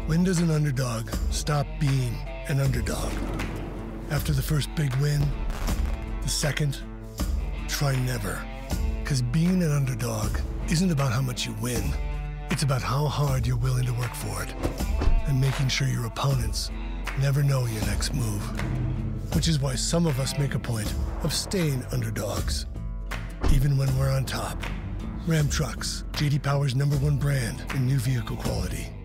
When does an underdog stop being an underdog? After the first big win? The second? Try never. Because being an underdog isn't about how much you win. It's about how hard you're willing to work for it and making sure your opponents never know your next move. Which is why some of us make a point of staying underdogs, even when we're on top. Ram Trucks, J.D. Power's #1 brand in new vehicle quality.